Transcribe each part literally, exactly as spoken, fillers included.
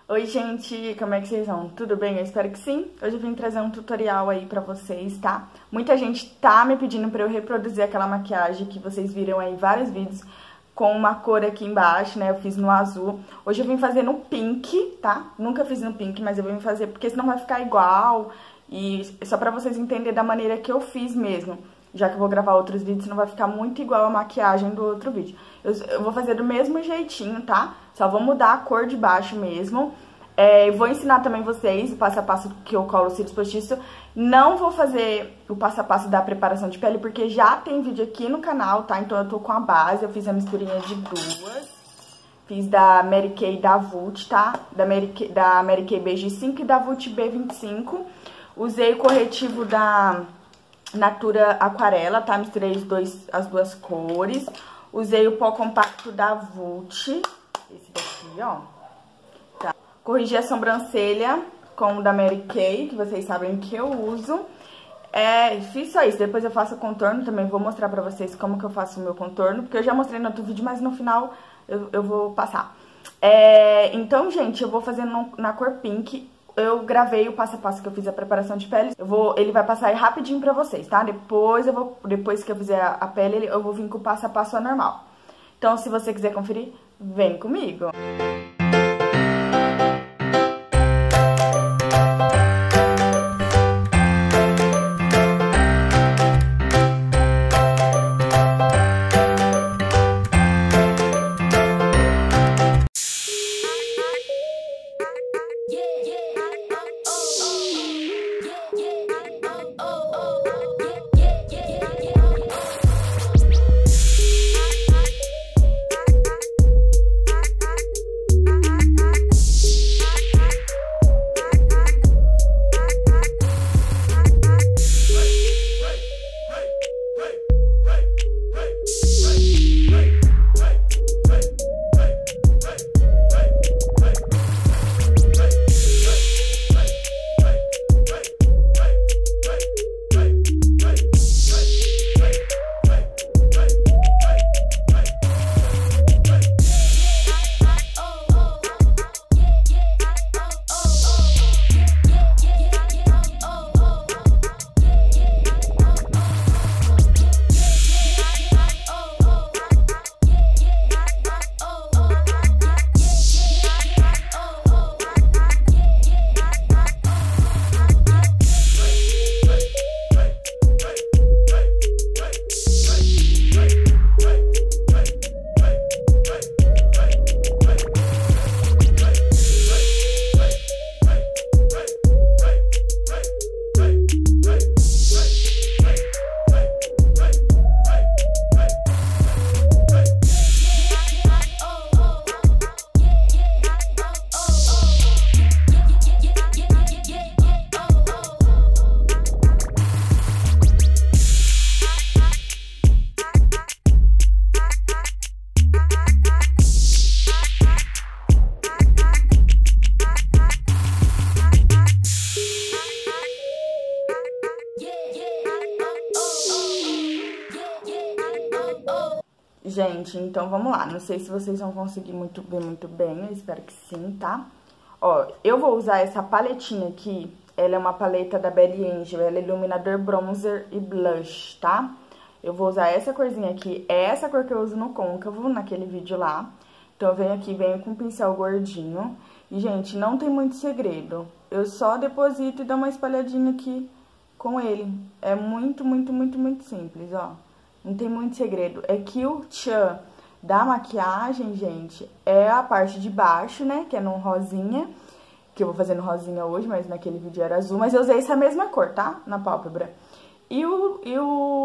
Oi gente, como é que vocês vão? Tudo bem? Eu espero que sim. Hoje eu vim trazer um tutorial aí pra vocês, tá? Muita gente tá me pedindo pra eu reproduzir aquela maquiagem que vocês viram aí em vários vídeos com uma cor aqui embaixo, né? Eu fiz no azul. Hoje eu vim fazer no pink, tá? Nunca fiz no pink, mas eu vim fazer porque senão vai ficar igual. E só pra vocês entenderem da maneira que eu fiz mesmo. Já que eu vou gravar outros vídeos, senão vai ficar muito igual a maquiagem do outro vídeo. Eu, eu vou fazer do mesmo jeitinho, tá? Só vou mudar a cor de baixo mesmo. É, vou ensinar também vocês o passo a passo que eu colo os cílios postiços. Não vou fazer o passo a passo da preparação de pele, porque já tem vídeo aqui no canal, tá? Então eu tô com a base, eu fiz a misturinha de duas. Fiz da Mary Kay e da Vult, tá? Da Mary Kay, da Mary Kay B G cinco e da Vult B vinte e cinco. Usei o corretivo da Natura Aquarela, tá? Misturei os dois, as duas cores. Usei o pó compacto da Vult, esse daqui, ó. Tá. Corrigi a sobrancelha com o da Mary Kay, que vocês sabem que eu uso. É, fiz só isso, depois eu faço o contorno, também vou mostrar pra vocês como que eu faço o meu contorno, porque eu já mostrei no outro vídeo, mas no final eu, eu vou passar. É, então, gente, eu vou fazer no, na cor pink. Eu gravei o passo a passo que eu fiz a preparação de pele. Eu vou, ele vai passar aí rapidinho pra vocês, tá? Depois, eu vou, depois que eu fizer a, a pele, eu vou vir com o passo a passo normal. Então, se você quiser conferir, vem comigo. Gente, então vamos lá. Não sei se vocês vão conseguir muito ver muito bem, eu espero que sim, tá? Ó, eu vou usar essa paletinha aqui, ela é uma paleta da Belly Angel, ela é iluminador, bronzer e blush, tá? Eu vou usar essa corzinha aqui, é essa cor que eu uso no côncavo, naquele vídeo lá. Então eu venho aqui, venho com um pincel gordinho. E, gente, não tem muito segredo. Eu só deposito e dou uma espalhadinha aqui com ele. É muito, muito, muito, muito simples, ó. Não tem muito segredo. É que o tchan da maquiagem, gente, é a parte de baixo, né? Que é no rosinha. Que eu vou fazer no rosinha hoje, mas naquele vídeo era azul. Mas eu usei essa mesma cor, tá? Na pálpebra. E o, e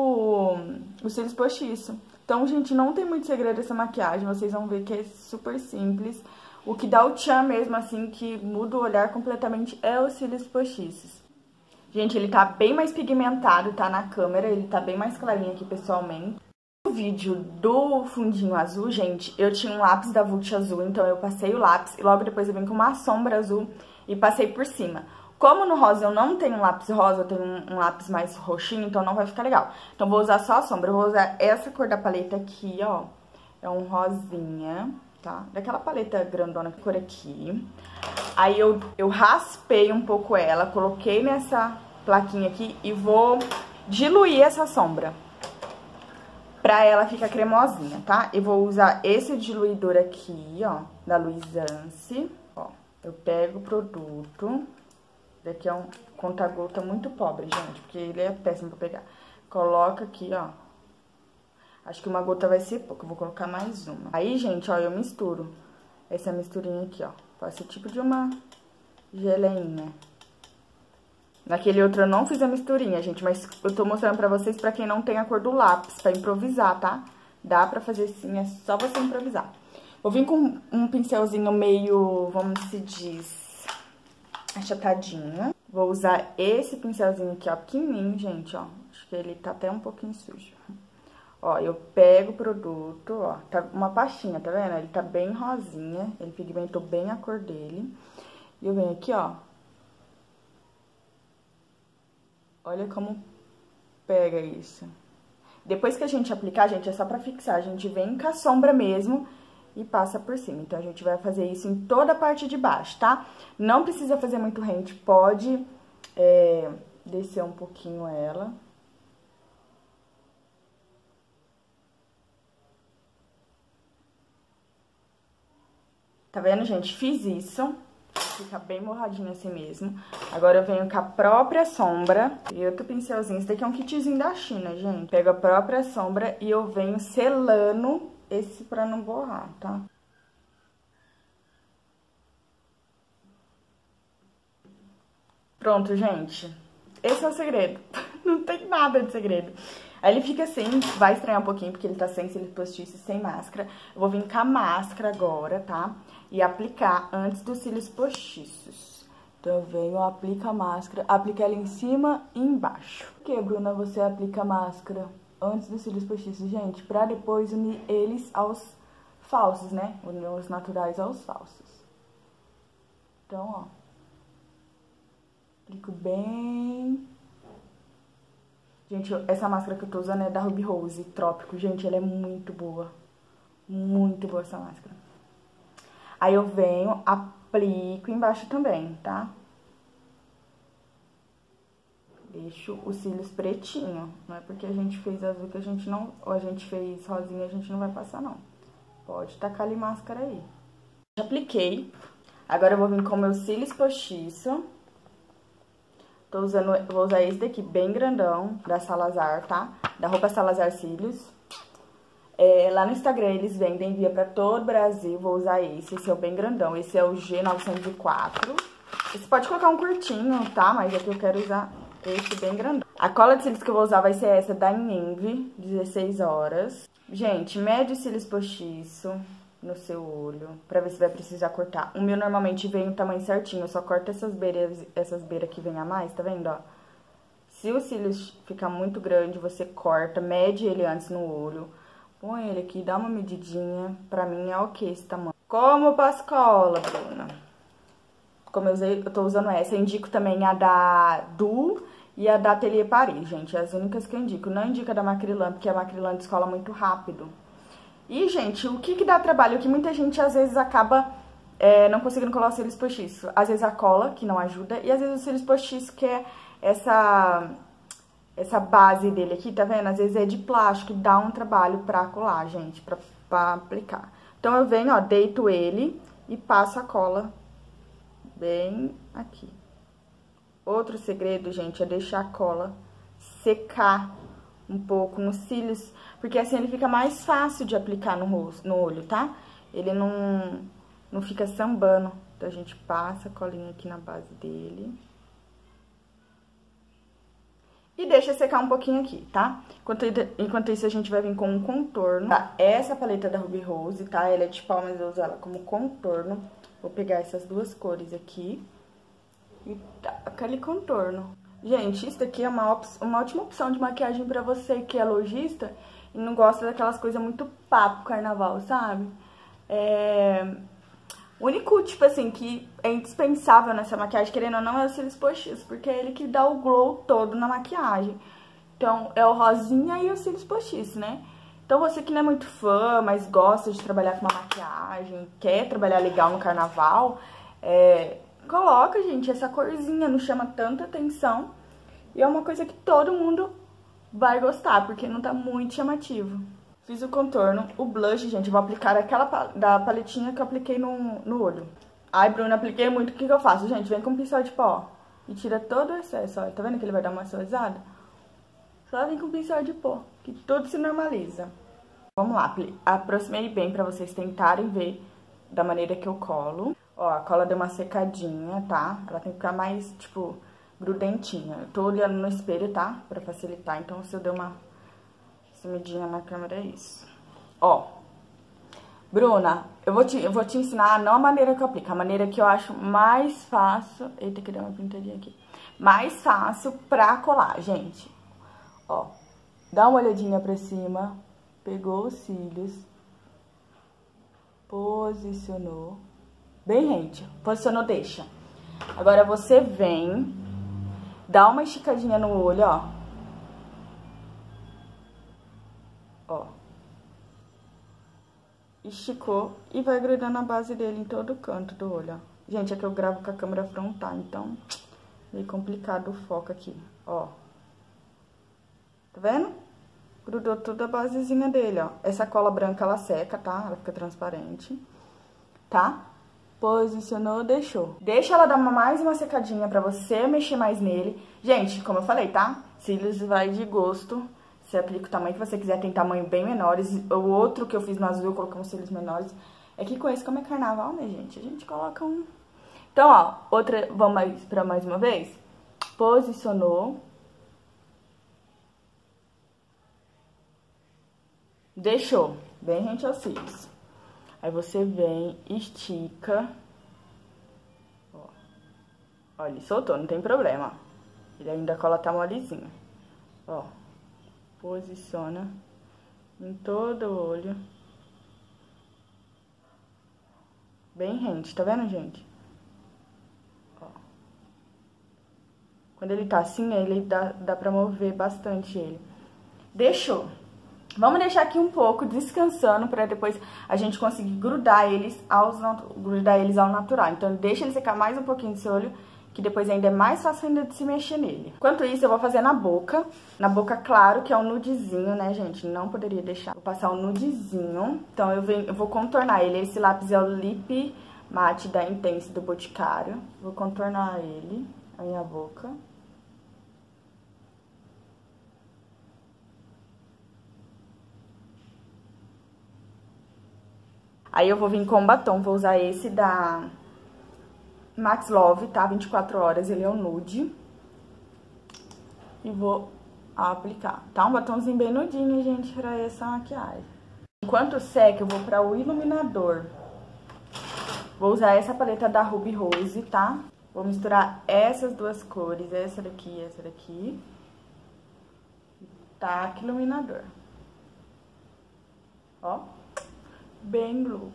o, o cílios postiço. Então, gente, não tem muito segredo essa maquiagem. Vocês vão ver que é super simples. O que dá o tchan mesmo, assim, que muda o olhar completamente, é os cílios postiços. Gente, ele tá bem mais pigmentado, tá? Na câmera, ele tá bem mais clarinho aqui pessoalmente. No vídeo do fundinho azul, gente, eu tinha um lápis da Vult azul, então eu passei o lápis e logo depois eu vim com uma sombra azul e passei por cima. Como no rosa eu não tenho um lápis rosa, eu tenho um, um lápis mais roxinho, então não vai ficar legal. Então vou usar só a sombra, eu vou usar essa cor da paleta aqui, ó. É um rosinha, tá? Daquela paleta grandona, cor aqui. Aí eu, eu raspei um pouco ela, coloquei nessa plaquinha aqui e vou diluir essa sombra pra ela ficar cremosinha, tá? Eu vou usar esse diluidor aqui, ó, da Luisance. Ó, eu pego o produto. Daqui é um conta-gota muito pobre, gente, porque ele é péssimo pra pegar. Coloca aqui, ó. Acho que uma gota vai ser pouco, eu vou colocar mais uma. Aí, gente, ó, eu misturo essa misturinha aqui, ó. Faço tipo de uma geleinha. Naquele outro eu não fiz a misturinha, gente, mas eu tô mostrando pra vocês pra quem não tem a cor do lápis, pra improvisar, tá? Dá pra fazer sim, é só você improvisar. Vou vir com um pincelzinho meio, vamos se diz, achatadinho. Vou usar esse pincelzinho aqui, ó, pequenininho, gente, ó. Acho que ele tá até um pouquinho sujo. Ó, eu pego o produto, ó, tá uma pastinha, tá vendo? Ele tá bem rosinha, ele pigmentou bem a cor dele. E eu venho aqui, ó. Olha como pega isso. Depois que a gente aplicar, gente, é só pra fixar. A gente vem com a sombra mesmo e passa por cima. Então, a gente vai fazer isso em toda a parte de baixo, tá? Não precisa fazer muito rente, pode é, descer um pouquinho ela. Tá vendo, gente? Fiz isso. Fica bem morradinho assim mesmo. Agora eu venho com a própria sombra e outro pincelzinho. Esse daqui é um kitzinho da China, gente. Pego a própria sombra e eu venho selando esse pra não borrar, tá? Pronto, gente. Esse é o segredo. Não tem nada de segredo. Aí ele fica assim, vai estranhar um pouquinho, porque ele tá sem cílios postiços, sem máscara. Eu vou vir com a máscara agora, tá? E aplicar antes dos cílios postiços. Então, eu venho, aplico a máscara, aplico ela em cima e embaixo. Por que, Bruna, você aplica a máscara antes dos cílios postiços? Gente, pra depois unir eles aos falsos, né? Unir os naturais aos falsos. Então, ó. Aplico bem... Gente, essa máscara que eu tô usando é da Ruby Rose Trópico. Gente, ela é muito boa. Muito boa essa máscara. Aí eu venho, aplico embaixo também, tá? Deixo os cílios pretinho. Não é porque a gente fez azul que a gente não... Ou a gente fez rosinha, a gente não vai passar, não. Pode tacar ali máscara aí. Já apliquei. Agora eu vou vir com meus cílios postiço. Tô usando, vou usar esse daqui bem grandão, da Salazar, tá? Da roupa Salazar Cílios. É, lá no Instagram eles vendem, envia pra todo o Brasil, vou usar esse. Esse é o bem grandão, esse é o G novecentos e quatro. Você pode colocar um curtinho, tá? Mas aqui eu quero usar esse bem grandão. A cola de cílios que eu vou usar vai ser essa da Inenvy, dezesseis horas. Gente, mede os cílios postiço no seu olho, pra ver se vai precisar cortar. O meu normalmente vem o tamanho certinho, eu só corto essas beiras, essas beiras que vem a mais, tá vendo, ó? Se o cílios ficar muito grande, você corta, mede ele antes no olho, põe ele aqui, dá uma medidinha, pra mim é ok esse tamanho. Como eu passo cola, Bruna? Como eu usei, eu tô usando essa, eu indico também a da Du e a da Atelier Paris, gente, as únicas que eu indico. Não indico a da Macrilan, porque a Macrilan descola muito rápido. E, gente, o que que dá trabalho? O que muita gente, às vezes, acaba é, não conseguindo colar os cílios postiços. Às vezes a cola, que não ajuda, e às vezes os cílios postiços, que é essa, essa base dele aqui, tá vendo? Às vezes é de plástico, dá um trabalho pra colar, gente, pra, pra aplicar. Então, eu venho, ó, deito ele e passo a cola bem aqui. Outro segredo, gente, é deixar a cola secar um pouco nos cílios, porque assim ele fica mais fácil de aplicar no rosto, no olho, tá? Ele não, não fica sambando. Então, a gente passa a colinha aqui na base dele. E deixa secar um pouquinho aqui, tá? Enquanto, enquanto isso, a gente vai vir com um contorno. Tá? Essa paleta da Ruby Rose, tá? Ela é de pau, mas eu uso ela como contorno. Vou pegar essas duas cores aqui e dar aquele contorno. Gente, isso daqui é uma, uma ótima opção de maquiagem pra você que é lojista e não gosta daquelas coisas muito papo carnaval, sabe? É... O único, tipo assim, que é indispensável nessa maquiagem, querendo ou não, é os cílios postiços, porque é ele que dá o glow todo na maquiagem. Então, é o rosinha e os cílios postiços, né? Então, você que não é muito fã, mas gosta de trabalhar com uma maquiagem, quer trabalhar legal no carnaval, é... coloca, gente, essa corzinha, não chama tanta atenção. E é uma coisa que todo mundo vai gostar, porque não tá muito chamativo. Fiz o contorno, o blush, gente, eu vou aplicar aquela da paletinha que eu apliquei no, no olho. Ai, Bruna, apliquei muito, o que que eu faço? Gente, vem com um pincel de pó e tira todo o excesso, ó. Tá vendo que ele vai dar uma suavizada? Só vem com um pincel de pó, que tudo se normaliza. Vamos lá, aproximei bem pra vocês tentarem ver da maneira que eu colo. Ó, a cola deu uma secadinha, tá? Ela tem que ficar mais, tipo, grudentinha. Eu tô olhando no espelho, tá? Pra facilitar, então se eu der uma sumidinha na câmera, é isso. Ó, Bruna, eu vou te, eu vou te ensinar não a maneira que eu aplico, a maneira que eu acho mais fácil... Eita, que deu uma pintadinha aqui. Mais fácil pra colar, gente. Ó, dá uma olhadinha pra cima, pegou os cílios, posicionou, bem rente, posicionou, deixa. Agora você vem, dá uma esticadinha no olho, ó. Ó. Esticou e vai grudando a base dele em todo o canto do olho, ó. Gente, aqui eu gravo com a câmera frontal, então meio complicado o foco aqui, ó. Tá vendo? Grudou toda a basezinha dele, ó. Essa cola branca, ela seca, tá? Ela fica transparente, tá? Posicionou, deixou. Deixa ela dar uma, mais uma secadinha pra você mexer mais nele. Gente, como eu falei, tá? Cílios vai de gosto. Você aplica o tamanho que você quiser, tem tamanho bem menores. O outro que eu fiz no azul, eu coloquei uns cílios menores. É que com esse, como é carnaval, né, gente? A gente coloca um... Então, ó, outra, vamos mais, pra mais uma vez? Posicionou. Deixou, bem rente aos cílios. Aí você vem, estica. Ó, ó, ele soltou, não tem problema. Ele ainda cola tá molezinho. Ó, posiciona em todo o olho. Bem rente, tá vendo, gente? Ó. Quando ele tá assim, ele dá, dá pra mover bastante ele. Deixou. Vamos deixar aqui um pouco descansando pra depois a gente conseguir grudar eles, aos, grudar eles ao natural. Então, deixa ele secar mais um pouquinho desse olho, que depois ainda é mais fácil ainda de se mexer nele. Enquanto isso, eu vou fazer na boca. Na boca, claro, que é um nudezinho, né, gente? Não poderia deixar. Vou passar um nudezinho. Então, eu, venho, eu vou contornar ele. Esse lápis é o Lip Matte da Intense do Boticário. Vou contornar ele, a minha boca. Aí eu vou vir com batom, vou usar esse da Max Love, tá? vinte e quatro horas, ele é o nude. E vou aplicar, tá? Um batomzinho bem nudinho, gente, pra essa maquiagem. Enquanto seca, eu vou pra o iluminador. Vou usar essa paleta da Ruby Rose, tá? Vou misturar essas duas cores, essa daqui e essa daqui. Taca iluminador. Ó. Bem blue.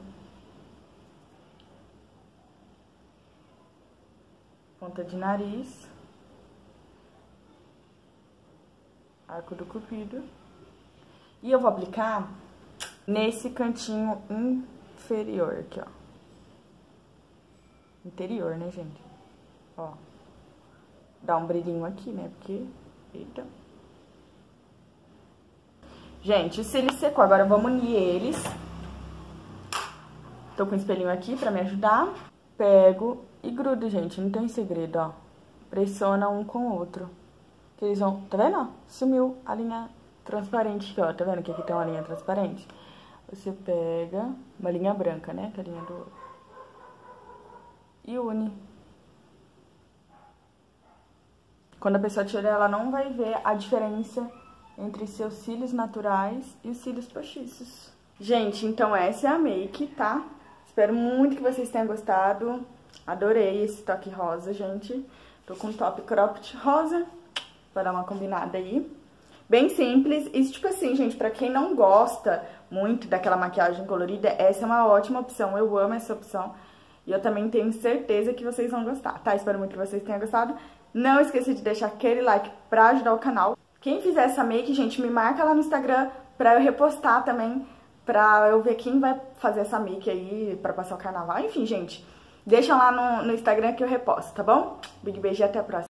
Ponta de nariz. Arco do cupido. E eu vou aplicar nesse cantinho inferior aqui, ó. Interior, né, gente? Ó. Dá um brilhinho aqui, né? Porque... Eita. Gente, se ele secou, agora vamos unir eles. Tô com o espelhinho aqui pra me ajudar. Pego e grudo, gente. Não tem segredo, ó. Pressiona um com o outro. Que eles vão... Tá vendo, ó? Sumiu a linha transparente aqui, ó. Tá vendo que aqui tem uma linha transparente? Você pega uma linha branca, né? Que é a linha do olho. E une. Quando a pessoa tirar, ela não vai ver a diferença entre seus cílios naturais e os cílios postiços. Gente, então essa é a make, tá? Espero muito que vocês tenham gostado. Adorei esse toque rosa, gente. Tô com um top cropped rosa, pra dar uma combinada aí. Bem simples. E, tipo assim, gente, pra quem não gosta muito daquela maquiagem colorida, essa é uma ótima opção. Eu amo essa opção. E eu também tenho certeza que vocês vão gostar, tá? Espero muito que vocês tenham gostado. Não esqueça de deixar aquele like pra ajudar o canal. Quem fizer essa make, gente, me marca lá no Instagram pra eu repostar também, pra eu ver quem vai fazer essa make aí pra passar o carnaval. Enfim, gente, deixam lá no, no Instagram que eu reposto, tá bom? Big beijo e até a próxima.